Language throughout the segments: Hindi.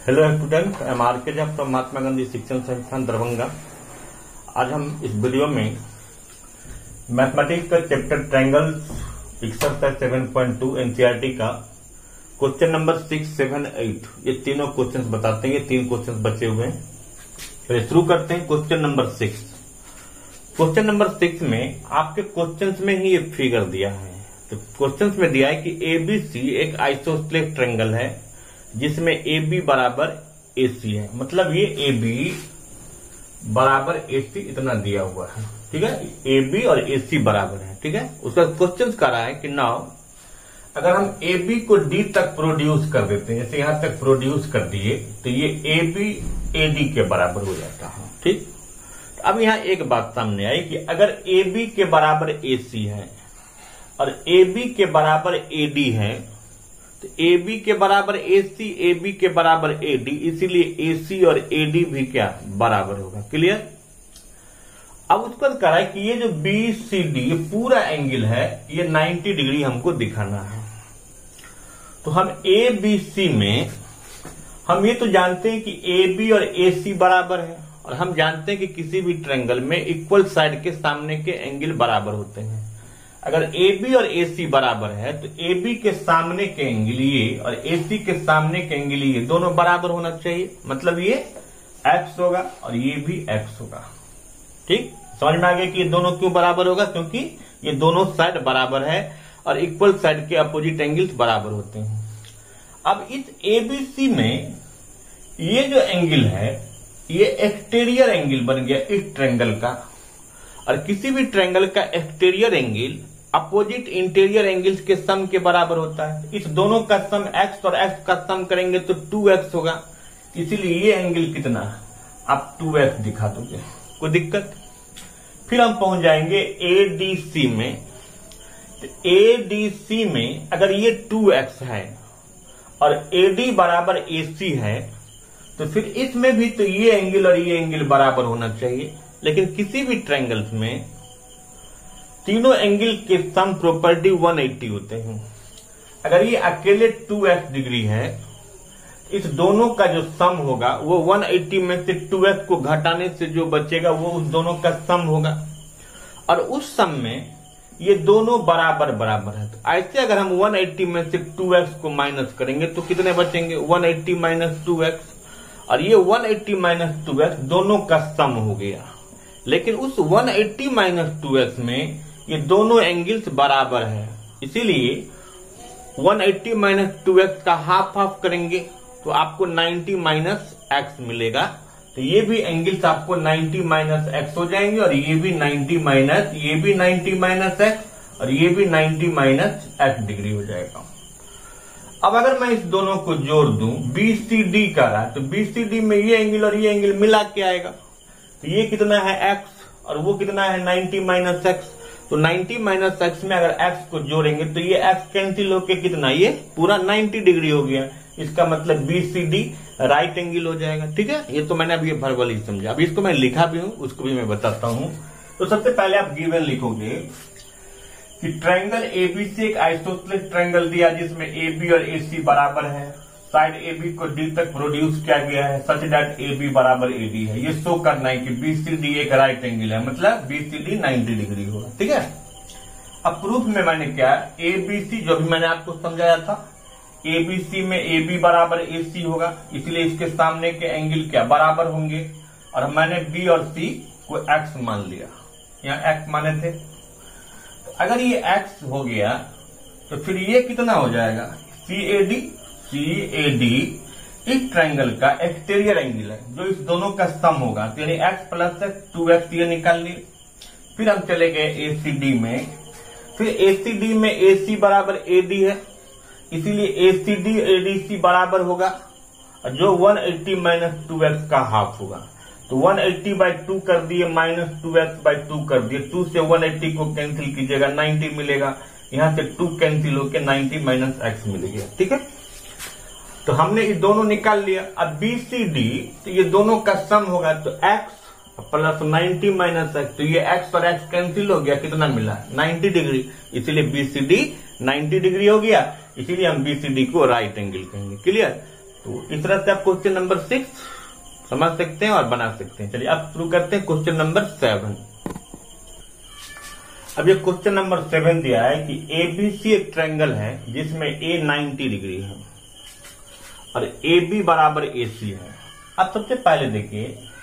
Hello student, I am R K Jha from Mahatma Gandhi शिक्षण संस्थान दरभंगा। आज हम इस वीडियो में मैथमेटिक्स का चैप्टर ट्रायंगल्स एक्सरसाइज 7.2 एनसीईआरटी का क्वेश्चन नंबर 6, 7, 8 ये तीनों क्वेश्चंस बताते हैं। ये 3 क्वेश्चंस बचे हुए हैं। फिर शुरू करते हैं क्वेश्चन नंबर 6। क्वेश्चन नंबर 6 में आपके क्वेश्चंस में ही ये फिगर दिया है। तो क्वेश्चंस में दिया है कि एबीसी एक आइसोस्सेलेस ट्रायंगल है जिसमें AB बराबर AC है। मतलब ये AB बराबर AC इतना दिया हुआ है। ठीक है, AB और AC बराबर है। ठीक है, उसका क्वेश्चन कर रहा है कि नाउ अगर हम AB को D तक प्रोड्यूस कर देते हैं, जैसे यहां तक प्रोड्यूस कर दिए तो ये AB AD के बराबर हो जाता है। ठीक, तो अब यहां एक बात सामने आई कि अगर AB के बराबर AC है और AB के बराबर AD है तो AB के बराबर AC, AB के बराबर AD, इसीलिए AC और AD भी क्या बराबर होगा। क्लियर। अब उसके बाद कह रहा है कि ये जो BCD ये पूरा एंगल है, ये 90 डिग्री हमको दिखाना है। तो हम ABC में हम ये तो जानते हैं कि AB और AC बराबर है, और हम जानते हैं कि किसी भी ट्रायंगल में इक्वल साइड के सामने के एंगल बराबर होते हैं। अगर AB और AC बराबर है तो AB के सामने के एंगल ये और AC के सामने के एंगल ये दोनों बराबर होना चाहिए। मतलब ये X होगा और ये भी X होगा। ठीक, समझ में आ गया कि ये दोनों क्यों बराबर होगा? क्योंकि ये दोनों साइड बराबर है और इक्वल साइड के अपोजिट एंगल्स बराबर होते हैं। अब इस ABC में ये जो एंगल है ये एक्सटीरियर एंगल बन गया इस ट्रायंगल का, और किसी भी ट्रायंगल का exterior angle opposite interior angles के सम के बराबर होता है। इस दोनों का सम x और x का सम करेंगे तो 2x होगा। इसीलिए ये एंगल कितना आप 2x दिखा दोगे, कोई दिक्कत। फिर हम पहुंच जाएंगे ADC में। तो ADC में अगर ये 2x है और AD बराबर AC है तो फिर इसमें भी तो ये एंगल और ये एंगल बराबर होना चाहिए। लेकिन किसी भी ट्रायंगल्स में तीनों एंगल के सम प्रॉपर्टी 180 होते हैं। अगर ये अकेले 2x डिग्री है, इस दोनों का जो सम होगा वो 180 में से 2x को घटाने से जो बचेगा वो उस दोनों का सम होगा, और उस सम में ये दोनों बराबर बराबर है। तो ऐसे अगर हम 180 में से 2x को माइनस करेंगे तो कितने बचेंगे? 180 माइनस 2x, और ये 180 माइनस 2x दोनों का सम हो गया। लेकिन उस 180 माइनस 2x में ये दोनों एंगल्स बराबर है, इसीलिए 180 माइनस 2x का हाफ हाफ करेंगे तो आपको 90 माइनस x मिलेगा। तो ये भी एंगल्स आपको 90 माइनस x हो जाएंगे, और ये भी 90 माइनस, ये भी 90 माइनस x, और ये भी 90 माइनस x डिग्री हो जाएगा। अब अगर मैं इस दोनों को जोड़ दूं, BCD का रहा है तो BCD में ये एंगल और ये एंगल मिला के आएगा। तो ये कितना है x और वो कितना है 90 माइनस x। तो 90 माइनस x में अगर x को जोड़ेंगे तो ये x कैंसिल होके कितना, ये पूरा 90 डिग्री हो गया। इसका मतलब BCD राइट एंगल हो जाएगा। ठीक है, ये तो मैंने अभी वर्बल ही समझा। अभी इसको मैं लिखा भी हूं, उसको भी मैं बताता हूं। तो सबसे पहले आप गिवन लिखोगे कि ट्रायंगल ABC एक आइसोस्सेलेस ट्रायंगल दिया जिसमें AB और AC बराबर है। साइड AB को D तक प्रोड्यूस किया गया है सच दैट AB बराबर AD है। ये शो करना है कि BCD एक राइट एंगल है, मतलब BCD 90 डिग्री होगा। ठीक है, अब प्रूफ में मैंने क्या ABC जो भी मैंने आपको समझाया था, ABC में AB बराबर AC होगा, इसलिए इसके सामने के एंगल क्या बराबर होंगे, और मैंने B और C को X मान लिया, यहाँ X माने थे। तो अगर ये X हो गया तो फिर ये कितना हो जाएगा CAD इस ट्रायंगल का एक्सटीरियर एंगल है जो इस दोनों का सम होगा। तो यानी x प्लस x 2x ये निकाल लिए। फिर हम चले गए ACD में। फिर ACD में AC बराबर AD है, इसीलिए ACD ADC बराबर होगा, जो 180 माइनस 2x का हाफ होगा। तो 180/2 कर दिए माइनस 2x/2 कर दिए। 2 से 180 को कैंसिल कीजिएगा 90 मिलेगा, यहां से 2 कैंसिल होकर 90 माइनस x मिल गया। ठीक है, तो हमने ये दोनों निकाल लिया। अब BCD तो ये दोनों का सम होगा, तो x प्लस 90 माइनस x, तो ये x और x कैंसिल हो गया, कितना मिला 90 डिग्री। इसीलिए BCD 90 डिग्री हो गया, इसीलिए हम BCD को राइट एंगल कहेंगे। क्लियर। तो इस तरह से आप क्वेश्चन नंबर 6 समझ सकते हैं और बना सकते हैं। चलिए अब शुरू करते हैं क्वेश्चन नंबर 7। अब ये क्वेश्चन नंबर 7 दिया है कि एबीसी एक ट्रायंगल है जिसमें ए 90 डिग्री है और AB बराबर AC है। अब सबसे पहले देखिए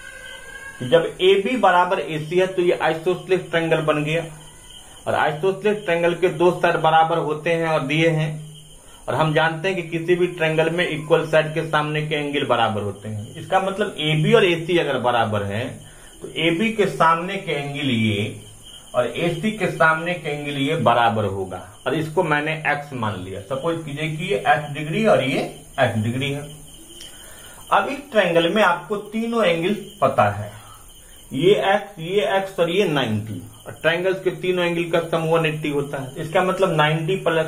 कि जब AB बराबर AC है तो ये आइसोसेलेस ट्रायंगल बन गया और आइसोसेलेस ट्रायंगल के दो साइड बराबर होते हैं और दिए हैं और हम जानते हैं कि किसी भी ट्रायंगल में इक्वल साइड के सामने के एंगल बराबर होते हैं। इसका मतलब AB और AC अगर बराबर है तो AB के सामने के एंगल ये और AC के सामने के एंगल ये बराबर होगा और इसको मैंने x मान लिया। सपोज कीजिए कि ये x डिग्री और ये x डिग्री है। अब इस ट्रायंगल में आपको तीनों एंगल पता है, ये x और ये 90 और ट्रायंगल्स के तीनों एंगल का सम 180 होता है। इसका मतलब 90 प्लस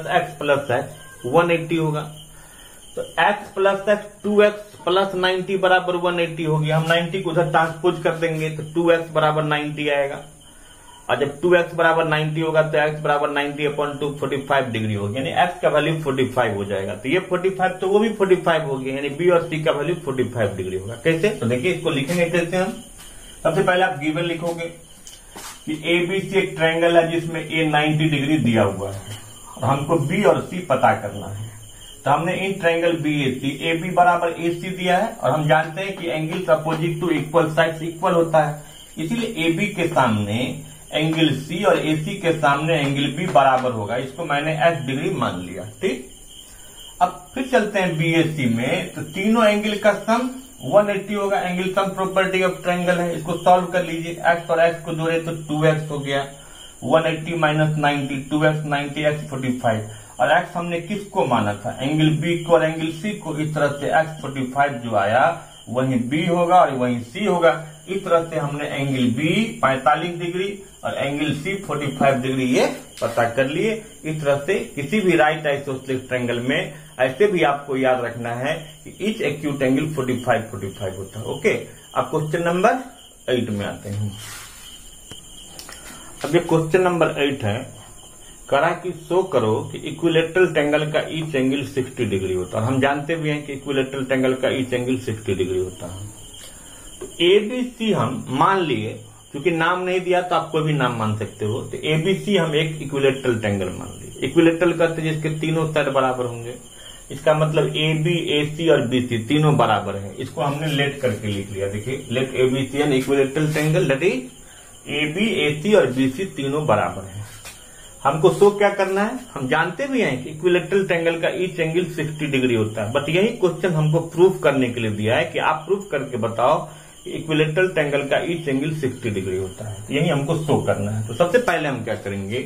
x 180 होगा। तो x plus x 2x plus 90 बराबर 180 होगी। हम 90 को उधर ट्रांसपोज कर देंगे तो 2x बराबर 90 आएगा और जब 2x बराबर 90 होगा तो x बराबर 90/2 45 डिग्री होगी, यानी x का वैल्यू 45 हो जाएगा। तो ये 45 तो वो भी 45 हो गया, यानी B और C का वैल्यू 45 डिग्री होगा। कैसे? तो देखिए इसको लिखेंगे कैसे हम। सबसे पहले आप गिवन लिखोगे कि ABC एक ट्रायंगल है जिसमें A 90 डिग्री दिया हुआ है और हमको B और C पता करना है। तो हमने इन ट्रायंगल BAC AB बराबर AC दिया है और हम जानते हैं कि angles opposite to equal sides equal होता है, इसीलिए AB के सामने एंगल C और AC के सामने एंगल B बराबर होगा। इसको मैंने x डिग्री मान लिया। ठीक, अब फिर चलते हैं BAC में। तो तीनों एंगल का सम 180 होगा। Angle sum property of triangle है, इसको सॉल्व कर लीजिए। x और x को जोड़े तो 2x हो गया, 180 माइनस 90 2x 90 x 45 और x हमने किसको माना था? एंगल B को और एंगल C को। इस तरह से x 45 जो आया वहीं B होगा और वहीं C होगा। इस तरह से हमने एंगल B 45 डिग्री और एंगल C 45 डिग्री ये पता कर लिए। इस तरह से किसी भी राइट आइसोसेलेस ट्रायंगल में ऐसे भी आपको याद रखना है कि ईच एक्यूट एंगल 45 होता है। ओके, अब क्वेश्चन नंबर 8 में आते हैं। अब ये क्वेश्चन नंबर 8 है, करा कि शो करो कि इक्विलेटरल ट्रायंगल का ईच एंगल 60 डिग्री होता है। हम जानते भी हैं कि इक्विलेटरल ट्रायंगल का ईच एंगल 60 डिग्री होता है। तो ABC हम मान लिए, क्योंकि नाम नहीं दिया तो आप कोई भी नाम मान सकते हो। तो ABC हम एक इक्विलेटरल ट्रायंगल मान लिए। इक्विलेटरल करते जिसके तीनों साइड बराबर होंगे, इसका मतलब AB AC और BC तीनों बराबर है। इसको हमने लेट करके लिख लिया। देखिए, let ABC an equilateral triangle that is AB AC और BC तीनों बराबर है। हमको शो क्या करना है? हम जानते भी हैं कि इक्विलेटरल ट्रायंगल का ईच एंगल 60 डिग्री होता है, बट यही क्वेश्चन हमको प्रूफ करने के लिए दिया है कि आप प्रूफ करके बताओ कि इक्विलेटरल ट्रायंगल का ईच एंगल 60 डिग्री होता है। यही हमको शो करना है। तो सबसे पहले हम क्या करेंगे,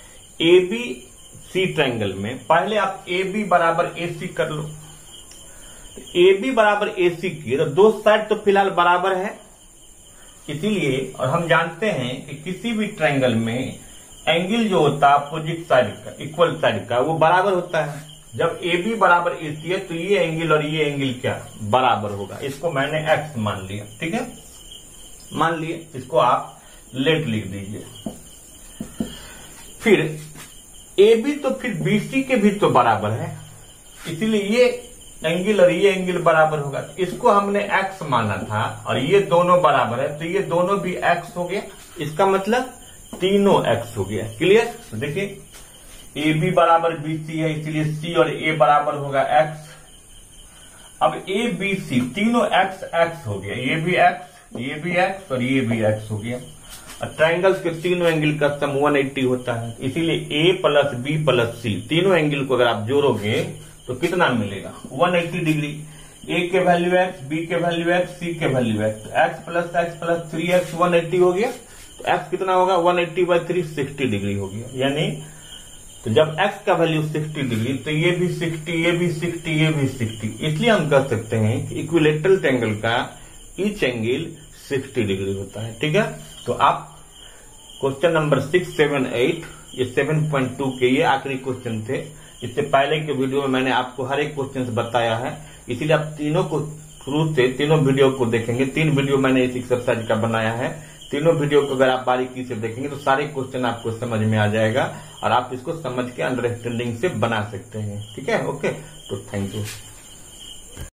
ABC ट्रायंगल में पहले आप AB बराबर AC कर लो। तो AB बराबर AC की तो दो साइड तो फिलहाल बराबर है, इसीलिए और हम जानते हैं कि किसी भी ट्रायंगल में एंगल जो होता है अपोजिट साइड का इक्वल साइड का वो बराबर होता है। जब AB बराबर AC है तो ये एंगल और ये एंगल क्या बराबर होगा। इसको मैंने x मान लिया। ठीक है, मान लिए, इसको आप लेट लिख दीजिए। फिर AB तो फिर BC के भी तो बराबर है, इसीलिए ये एंगल और ये एंगल बराबर होगा। इसको हमने x माना था और ये दोनों बराबर है तो ये दोनों भी x हो गया। इसका मतलब तीनों x हो गया। क्लियर? देखिए, AB बराबर BC है, इसलिए C और A बराबर होगा x। अब ABC तीनों x हो गया, ये भी x और ये भी x हो गया। और ट्रायंगल्स के तीनों एंगल का सम 180 होता है, इसीलिए A plus B plus C तीनों एंगल को अगर आप जोड़ोगे तो कितना मिलेगा? 180 डिग्री। A के वैल्यू x, B के वैल्यू x, C के value x। x plus 3x 180 हो गया। तो x कितना होगा? 180/3 60 डिग्री हो गया। यानी तो जब x का वैल्यू 60 डिग्री तो ये भी 60, ये भी 60, ये भी 60। इसलिए हम कह सकते हैं कि इक्विलेटरल ट्रायंगल का ईच एंगल 60 डिग्री होता है। ठीक है, तो आप क्वेश्चन नंबर 6, 7, 8 ये 7.2 के ये आखिरी क्वेश्चन थे। इससे पहले के वीडियो में मैंने आपको हर एक क्वेश्चन बताया है, इसीलिए आप तीनों को शुरू से तीनों वीडियो को देखेंगे। 3 वीडियो मैंने इस एक्सरसाइज का बनाया है। तीनों वीडियो को अगर आप बारीकी से देखेंगे तो सारे क्वेश्चन आपको समझ में आ जाएगा और आप इसको समझ के अंडरस्टैंडिंग से बना सकते हैं। ठीक है, ओके, तो थैंक यू।